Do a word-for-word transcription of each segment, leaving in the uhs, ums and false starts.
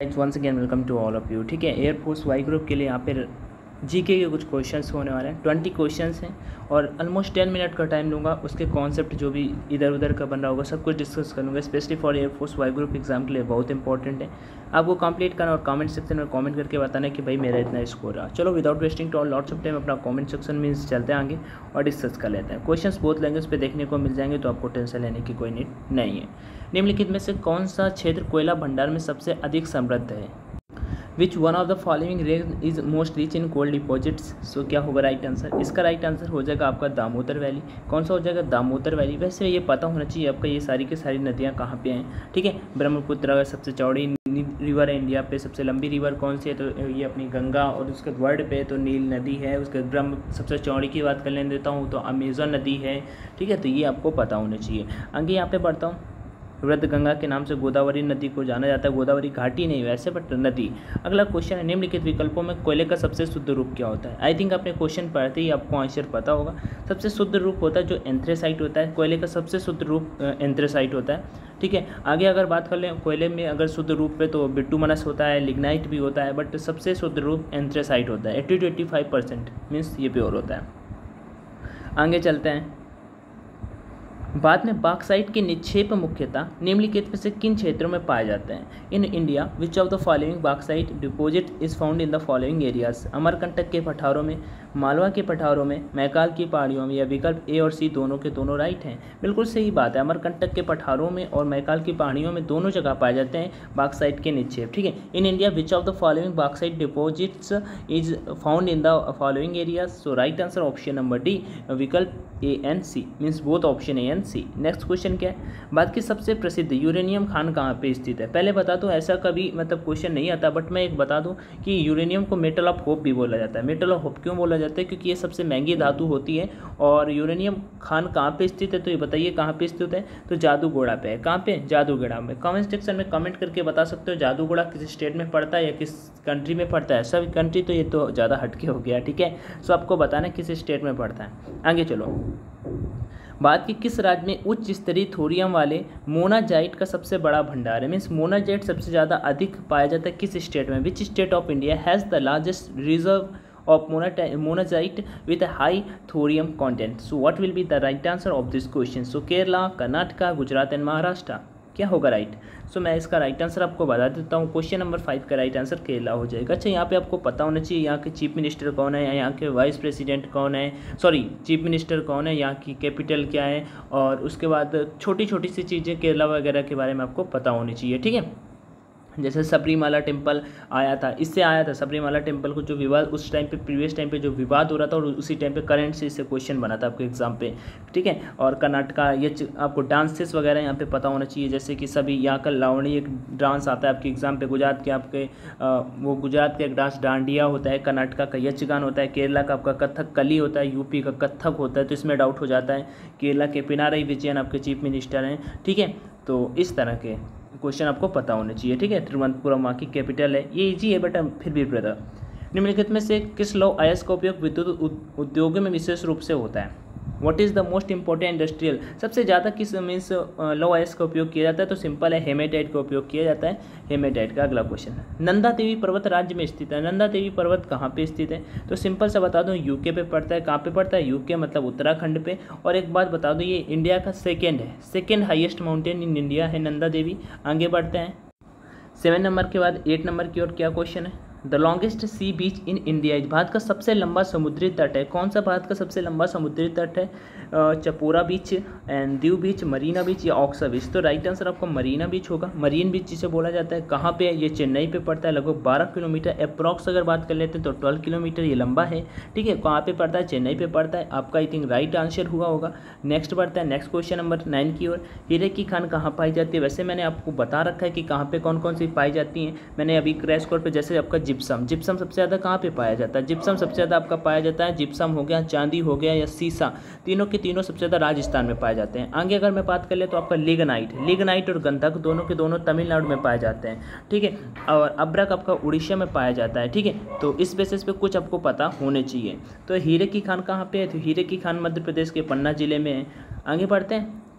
Once again welcome to all of you. ठीक है, air force Y group के लिए यहाँ पे जीके के कुछ क्वेश्चंस होने वाले हैं। ट्वेंटी क्वेश्चंस हैं और ऑलमोस्ट टेन मिनट का टाइम लूँगा। उसके कॉन्सेप्ट जो भी इधर उधर का बन रहा होगा सब कुछ डिस्कस करूँगा। Specially for air force Y group exam के लिए बहुत इंपॉर्टेंट है। आपको कंप्लीट करना और कमेंट सेक्शन में कमेंट करके बताना कि भाई मेरा इतना स्कोर रहा। चलो without wasting to all lots of time अपना कमेंट सेक्शन में चलते हैं आगे और डिस्कस कर लेते हैं। क्वेश्चंस बहुत लैंग्वेज पे देखने को मिल जाएंगे, तो आपको टेंशन लेने की कोई नीड नहीं है। निम्नलिखित में से कौन सा क्षेत्र कोयला भंडार में सबसे अधिक समृद्ध है? Which one of the following region is most rich in coal deposits? So क्या होगा राइट आंसर? इसका राइट आंसर हो जाएगा आपका दामोदर वैली। कौन सा हो जाएगा? दामोदर वैली। वैसे ये पता होना चाहिए आपका ये सारी की सारी नदियाँ कहाँ पे हैं। ठीक है, ब्रह्मपुत्र सबसे चौड़ी रिवर है इंडिया पे। सबसे लंबी रिवर कौन सी है? तो ये अपनी गंगा। और उसके वर्ल्ड पे तो नील नदी है। उसके ब्रह्म सबसे चौड़ी की बात कर लेने देता हूँ तो अमेजन नदी है। ठीक है, तो ये आपको पता होना चाहिए। आगे यहाँ पे बढ़ता हूँ। वृद्ध गंगा के नाम से गोदावरी नदी को जाना जाता है। गोदावरी घाटी नहीं वैसे बट नदी। अगला क्वेश्चन है, निम्नलिखित विकल्पों में कोयले का सबसे शुद्ध रूप क्या होता है? आई थिंक आपने क्वेश्चन पढ़ते ही आपको आंसर पता होगा। सबसे शुद्ध रूप होता है जो एंथ्रेसाइट होता है। कोयले का सबसे शुद्ध रूप एंथ्रेसाइट होता है। ठीक है, आगे अगर बात कर लें कोयले में अगर शुद्ध रूप पे तो बिटुमनस होता है, लिग्नाइट भी होता है, बट सबसे शुद्ध रूप एंथ्रेसाइट होता है। Eighty to eighty five percent means ये प्योर होता है। आगे चलते हैं। बाद में बॉक्साइट के निक्षेप मुख्यतः निम्नलिखित में से किन क्षेत्रों में पाए जाते हैं? In India which of the following bauxite deposit is found in the following areas? Amarkantak के पठारों में, मालवा के पठारों में, मैकाल की पहाड़ियों में, या विकल्प ए और सी दोनों के दोनों राइट हैं। बिल्कुल सही बात है। अमरकंटक के पठारों में और मैकाल की पहाड़ियों में दोनों जगह पाए जाते हैं बॉक्साइट के निक्षेप। ठीक है, in India which of the following bauxite deposits is found in the following areas? So right answer option number D, विकल्प A and C means both option A and C. Next question क्या है? भारत की सबसे प्रसिद्ध uranium Khan कहाँ पे स्थित है? पहले बता दूं ऐसा कभी मतलब क्वेश्चन नहीं आता, बट मैं एक बता दूं कि यूरेनियम को मेटल ऑफ होप भी बोला जाता है। मेटल ऑफ होप क्यों बोला जाता है? क्योंकि ये सबसे महंगी धातु होती है। और यूरेनियम खान कहाँ पे स्थित है? तो ये बताइए कहाँ पे स्थित है? तो जादूगोड़ा पे है। कहाँ पे? जादूगोड़ा में। कमेंट सेक्शन में कमेंट करके बता सकते हो जादूगोड़ा किस स्टेट में पड़ता है या किस कंट्री में पड़ता है। सब कंट्री तो ये तो ज़्यादा हटके हो गया। ठीक है, सो आपको बताना किस स्टेट में पड़ता है। आगे चलो। भारत के किस राज्य में उच्च स्तरीय थोरियम वाले मोनाजाइट का सबसे बड़ा भंडार है? मीन्स मोनाजाइट सबसे ज़्यादा अधिक पाया जाता है किस स्टेट में? Which state of India has the largest reserve of monazite with a high thorium content? So what will be the right answer of this question? So Kerala, Karnataka, Gujarat and Maharashtra. क्या होगा right? सो so, मैं इसका right answer आपको बता देता हूँ। Question number five का right answer Kerala हो जाएगा। अच्छा, यहाँ पे आपको पता होना चाहिए यहाँ के चीफ मिनिस्टर कौन है, या यहाँ के वाइस प्रेसिडेंट कौन है, सॉरी चीफ मिनिस्टर कौन है, यहाँ की कैपिटल क्या है, और उसके बाद छोटी छोटी सी चीज़ें केरला वगैरह के बारे में आपको पता होनी चाहिए। ठीक है, जैसे सबरीमाला टेम्पल आया था, इससे आया था सबरीमाला टेम्पल को जो विवाद उस टाइम पे प्रीवियस टाइम पे जो विवाद हो रहा था, और उसी टाइम पे करंट से इससे क्वेश्चन बना था आपके एग्जाम पे। ठीक है, और कर्नाटका ये आपको डांसेस वगैरह यहाँ पे पता होना चाहिए, जैसे कि सभी यहाँ का लावणी एक डांस आता है आपके एग्जाम पे। गुजरात के आपके आ, वो गुजरात का एक डांस डांडिया होता है, कर्नाटका का यक्षगान होता है, केरला का आपका कथक कली होता है, यूपी का कथक होता है। तो इसमें डाउट हो जाता है। केरला के पिनाराई विजयन आपके चीफ मिनिस्टर हैं। ठीक है, तो इस तरह के क्वेश्चन आपको पता होने चाहिए। ठीक है, तिरुवनंतपुरम वहाँ की कैपिटल है। ये इजी है बट फिर भी ब्रदर। निम्नलिखित में से किस लौह अयस्क का उपयोग विद्युत उद्योगों में विशेष रूप से होता है? What is the most important industrial? सबसे ज़्यादा किस मीन्स लौह अयस्क का उपयोग किया जाता है? तो सिंपल है, हेमेटाइट का उपयोग किया जाता है। हेमेटाइट का अगला क्वेश्चन है, नंदा देवी पर्वत राज्य में स्थित है। नंदा देवी पर्वत कहाँ पे स्थित है? तो सिंपल सा बता दूँ, यूके पे पड़ता है। कहाँ पे पड़ता है? यूके मतलब उत्तराखंड पे। और एक बात बता दूँ, ये इंडिया का सेकेंड है, second highest mountain in India है नंदा देवी। आगे बढ़ते हैं। सेवन नंबर के बाद एट नंबर की ओर क्या क्वेश्चन है? The longest sea beach in India is? Bharat का सबसे लंबा समुद्री तट है। कौन सा भारत का सबसे लंबा समुद्री तट है? Chapora beach and Diu beach, Marina beach या ऑक्सा बीच? तो राइट आंसर आपको मरीना बीच होगा। मरीन बीच जिसे बोला जाता है। कहाँ पे है? ये चेन्नई पे पड़ता है। लगभग बारह किलोमीटर अप्रॉक्स अगर बात कर लेते हैं तो ट्वेल्व किलोमीटर ये लंबा है। ठीक है, कहाँ पे पड़ता है? चेन्नई पे पड़ता है। आपका आई थिंक राइट आंसर हुआ होगा। नेक्स्ट बढ़ता है, नेक्स्ट क्वेश्चन नंबर नाइन की ओर। हीरे की खान कहाँ पाई जाती है? वैसे मैंने आपको बता रखा है कि कहाँ पे कौन कौन सी पाई जाती हैं। मैंने अभी क्रैश कोर्स पे, जैसे आपका जिप्सम, जिप्सम सबसे ज़्यादा कहाँ पे पाया जाता है? जिप्सम सबसे ज़्यादा आपका पाया जाता है, जिप्सम हो गया, चांदी हो गया या सीसा, तीनों के तीनों सबसे ज़्यादा राजस्थान में पाए जाते हैं। आगे अगर मैं बात कर ले तो आपका लिग्नाइट, लिग्नाइट और गंधक दोनों के दोनों तमिलनाडु में पाए जाते हैं। ठीक है, और अब्रक आपका उड़ीसा में पाया जाता है। ठीक है, तो इस बेसिस पे कुछ आपको पता होने चाहिए। तो हीरे की खान कहाँ पे है? तो हीरे की खान मध्य प्रदेश के पन्ना जिले में है। आगे बढ़ते हैं।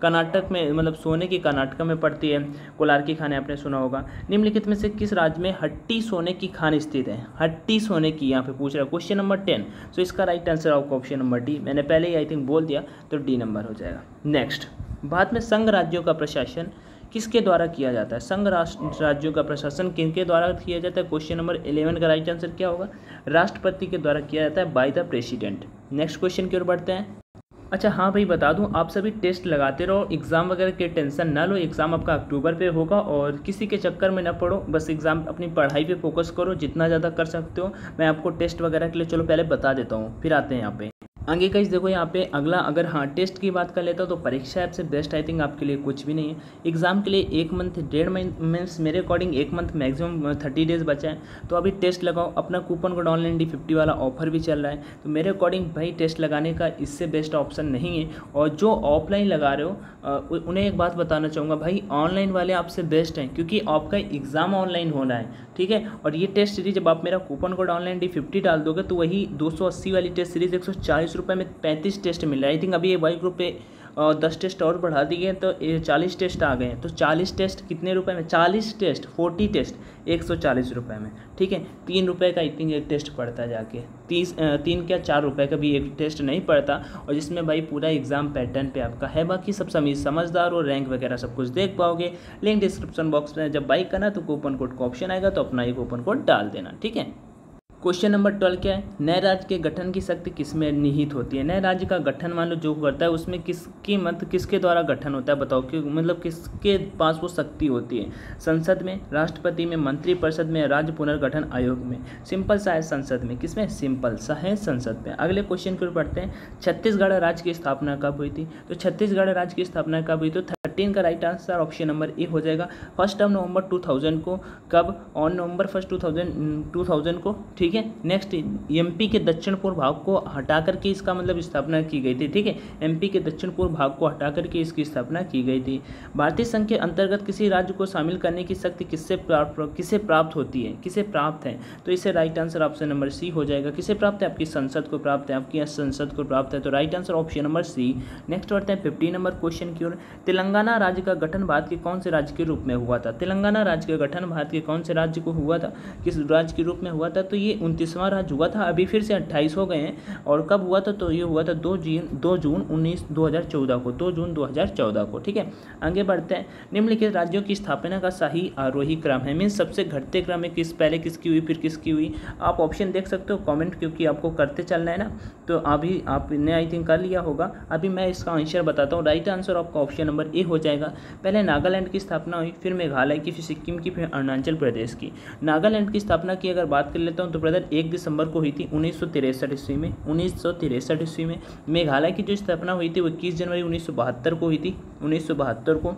कर्नाटक में, मतलब सोने की कर्नाटक में पड़ती है। कोलार की खान आपने सुना होगा। निम्नलिखित में से किस राज्य में हट्टी सोने की खान स्थित है? हट्टी सोने की यहाँ पे पूछ रहा है, क्वेश्चन नंबर टेन। सो इसका राइट आंसर आपका ऑप्शन नंबर डी, मैंने पहले ही आई थिंक बोल दिया, तो डी नंबर हो जाएगा। नेक्स्ट, भारत में संघ राज्यों का प्रशासन किसके द्वारा किया जाता है? संघ राष्ट्र राज्यों का प्रशासन किनके द्वारा किया जाता है? क्वेश्चन नंबर इलेवन का राइट आंसर क्या होगा? राष्ट्रपति के द्वारा किया जाता है, by the president. Next question की ओर बढ़ते हैं। अच्छा हाँ भाई, बता दूं, आप सभी टेस्ट लगाते रहो, एग्ज़ाम वगैरह के टेंशन ना लो। एग्ज़ाम आपका अक्टूबर पे होगा और किसी के चक्कर में ना पड़ो, बस एग्ज़ाम अपनी पढ़ाई पे फोकस करो जितना ज़्यादा कर सकते हो। मैं आपको टेस्ट वगैरह के लिए चलो पहले बता देता हूँ, फिर आते हैं यहाँ पे आगे। गाइस देखो यहाँ पे अगला, अगर हाँ टेस्ट की बात कर लेता हूँ तो परीक्षा ऐप से बेस्ट आई थिंक आपके लिए कुछ भी नहीं है। एग्जाम के लिए एक मंथ, डेढ़ मंथ, मीन्स मेरे अकॉर्डिंग एक मंथ मैक्सिमम थर्टी डेज बचा है, तो अभी टेस्ट लगाओ। अपना coupon code online D fifty वाला ऑफर भी चल रहा है, तो मेरे अकॉर्डिंग भाई टेस्ट लगाने का इससे बेस्ट ऑप्शन नहीं है। और जो ऑफलाइन लगा रहे हो उन्हें एक बात बताना चाहूँगा भाई, ऑनलाइन वाले आपसे बेस्ट हैं, क्योंकि आपका एग्ज़ाम ऑनलाइन होना है, ठीक है। और ये टेस्ट सीरीज जब आप मेरा coupon code online D fifty डाल दोगे तो वही दो सौ अस्सी वाली टेस्ट सीरीज एक सौ चालीस रुपये में पैंतीस टेस्ट मिल रहा है। आई थिंक अभी ये वाई ग्रुप पे और दस टेस्ट और बढ़ा दिए तो ये चालीस टेस्ट आ गए हैं। तो चालीस टेस्ट कितने रुपए में? चालीस टेस्ट, फोर्टी टेस्ट एक सौ चालीस रुपये में, ठीक है। तीन रुपये का आई थिंक एक टेस्ट पड़ता है जाके, तीस तीन क्या चार रुपये का भी एक टेस्ट नहीं पड़ता, और जिसमें भाई पूरा एग्जाम पैटर्न पे आपका है। बाकी सब समी समझदार और रैंक वगैरह सब कुछ देख पाओगे। लिंक डिस्क्रिप्शन बॉक्स में, जब बाई करना तो कूपन कोड का ऑप्शन आएगा, तो अपना ये कूपन कोड डाल देना, ठीक है। क्वेश्चन नंबर ट्वेल्व क्या है? नए राज्य के गठन की शक्ति किसमें निहित होती है? नए राज्य का गठन मान लो जो करता है उसमें किसकी मत किसके द्वारा गठन होता है? बताओ कि मतलब किसके पास वो शक्ति होती है? संसद में, राष्ट्रपति में, मंत्रिपरिषद में, राज्य पुनर्गठन आयोग में? सिंपल सा है संसद में। किसमें? सिंपल सा है संसद में। अगले क्वेश्चन की ओर बढ़ते हैं। छत्तीसगढ़ राज्य की स्थापना कब हुई थी? तो छत्तीसगढ़ राज्य की स्थापना कब हुई? तो थर्टीन का right answer option number A हो जाएगा। First of November two thousand को। कब? On November first two thousand two thousand को, ठीक है। नेक्स्ट, एमपी के दक्षिण पूर्व भाग को हटा करके इसका मतलब स्थापना की गई थी, ठीक है। एमपी के दक्षिण पूर्व भाग को हटा करके इसकी स्थापना की गई थी। भारतीय संघ के अंतर्गत किसी राज्य को शामिल करने की शक्ति किससे प्राप्त किसे प्राप्त होती है? किसे प्राप्त है? तो इसे right answer option number C हो जाएगा। किसे प्राप्त है? आपकी संसद को प्राप्त है, आपकी संसद को प्राप्त है, तो right answer option number C. Next बढ़ते हैं फिफ्टी नंबर क्वेश्चन की ओर। तेलंगाना राज्य का गठन भारत के कौन से राज्य के रूप में हुआ था? तेलंगाना राज्य का गठन भारत के कौन से राज्य को हुआ था? किस राज्य के रूप में हुआ था? तो ये उनतीसवां राज्य हुआ था। अभी फिर से अट्ठाईस हो गए हैं। और कब हुआ था? तो ये हुआ था दो जून दो जून उन्नीस दो हज़ार चौदह को, दो जून दो हज़ार चौदह को, ठीक है। आगे बढ़ते हैं। निम्नलिखित राज्यों की स्थापना का सही आरोही क्रम है, मीन्स सबसे घटते क्रम में किस पहले किसकी हुई फिर किसकी हुई? आप ऑप्शन देख सकते हो कमेंट, क्योंकि आपको करते चलना है ना, तो अभी आपने आई थिंक कर लिया होगा। अभी मैं इसका आंसर बताता हूँ। राइट आंसर आपका ऑप्शन नंबर ए हो जाएगा। पहले नागालैंड की स्थापना हुई, फिर मेघालय की, फिर सिक्किम की, फिर अरुणाचल प्रदेश की। नागालैंड की स्थापना की अगर बात कर लेता हूँ तो ब्रदर एक दिसंबर को हुई थी उन्नीस सौ तिरसठ ईस्वी में उन्नीस सौ तिरसठ ईस्वी में। मेघालय की जो स्थापना हुई थी वो इक्कीस जनवरी उन्नीस सौ बहत्तर को हुई थी, उन्नीस सौ बहत्तर को।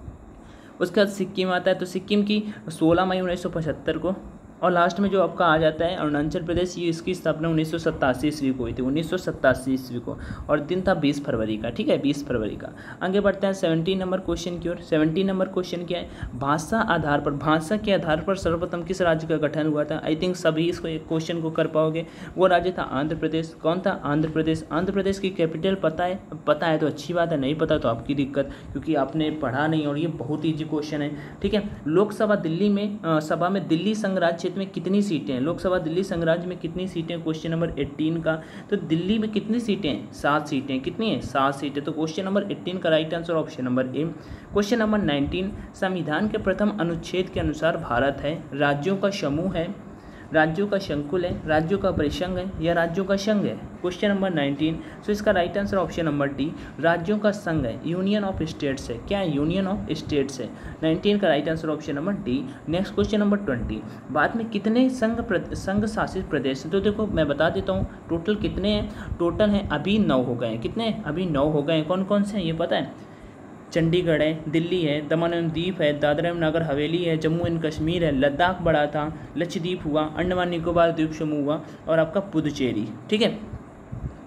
उसके बाद सिक्किम आता है, तो सिक्किम की सोलह मई उन्नीस सौ पचहत्तर को। और लास्ट में जो आपका आ जाता है अरुणाचल प्रदेश, ये इसकी स्थापना उन्नीस सौ सत्तासी ईस्वी को हुई थी, उन्नीस सौ सत्तासी ईस्वी को, और दिन था बीस फरवरी का, ठीक है, बीस फरवरी का। आगे बढ़ते हैं सेवनटीन नंबर क्वेश्चन की ओर। सेवनटीन नंबर क्वेश्चन क्या है? भाषा आधार पर भाषा के आधार पर सर्वप्रथम किस राज्य का गठन हुआ था? आई थिंक सभी इसको एक क्वेश्चन को कर पाओगे। वो राज्य था आंध्र प्रदेश। कौन था? आंध्र प्रदेश। आंध्र प्रदेश की कैपिटल पता है? पता है तो अच्छी बात है, नहीं पता तो आपकी दिक्कत, क्योंकि आपने पढ़ा नहीं, और ये बहुत ईजी क्वेश्चन है, ठीक है। लोकसभा दिल्ली में सभा में दिल्ली संघराज्य क्षेत्र में कितनी सीटें हैं? लोकसभा दिल्ली संघराज्य में कितनी सीटें? क्वेश्चन नंबर एटीन का। तो दिल्ली में कितनी सीटें हैं? सात सीटें। कितनी है? सात सीटें। तो क्वेश्चन नंबर एटीन का right answer option number A. Question number nineteen, संविधान के प्रथम अनुच्छेद के अनुसार भारत है, राज्यों का समूह है, राज्यों का संकुल है, राज्यों का परिसंघ है, या राज्यों का संघ है? Question number nineteen. सो इसका right answer option number D, राज्यों का संघ है, यूनियन ऑफ स्टेट्स है। क्या है? यूनियन ऑफ स्टेट्स है। नाइनटीन का right answer option number D. Next question number twenty, Bharat में कितने संघ संघ शासित प्रदेश हैं? तो देखो मैं बता देता हूँ टोटल कितने हैं। टोटल हैं अभी नौ हो गए हैं। कितने? अभी नौ हो गए हैं। कौन कौन से हैं ये पता है? चंडीगढ़ है, दिल्ली है, दमन एवं दीप है, दादरा एवं नगर हवेली है, जम्मू एंड कश्मीर है, लद्दाख बड़ा था, लक्षद्वीप हुआ, अंडमान निकोबार द्वीप समूह हुआ, और आपका पुदुचेरी, ठीक है।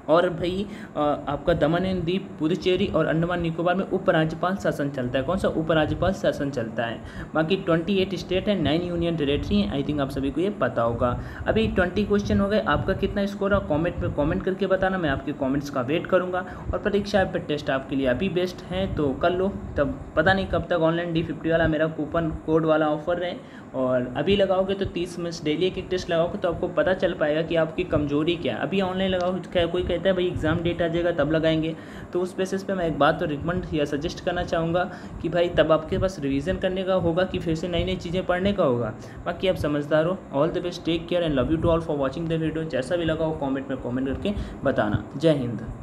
और भाई आपका दमन एंड दीप, पुदुचेरी और अंडमान निकोबार में उपराज्यपाल शासन चलता है। कौन सा? उपराज्यपाल शासन चलता है। बाकी अट्ठाईस स्टेट है, नाइन यूनियन टेरेटरी हैं। आई थिंक आप सभी को ये पता होगा। अभी बीस क्वेश्चन हो गए। आपका कितना स्कोर है कमेंट में कमेंट करके बताना, मैं आपके कमेंट्स का वेट करूँगा। और परीक्षा पे टेस्ट आपके लिए अभी बेस्ट है तो कर लो, तब पता नहीं कब तक ऑनलाइन डी फिफ्टी वाला मेरा कूपन कोड वाला ऑफर है। और अभी लगाओगे तो तीस में डेली एक एक टेस्ट लगाओगे तो आपको पता चल पाएगा कि आपकी कमजोरी क्या है। अभी ऑनलाइन लगाओगे तो कोई कहता है भाई एग्ज़ाम डेट आ जाएगा तब लगाएंगे, तो उस बेसिस पे मैं एक बात तो रिकमेंड या सजेस्ट करना चाहूँगा कि भाई तब आपके पास रिवीजन करने का होगा कि फिर से नई नई चीज़ें पढ़ने का होगा। बाकी आप समझदार हो। All the best, take care and love you to all for watching the video. जैसा भी लगा हो कॉमेंट में कॉमेंट करके बताना। जय हिंद।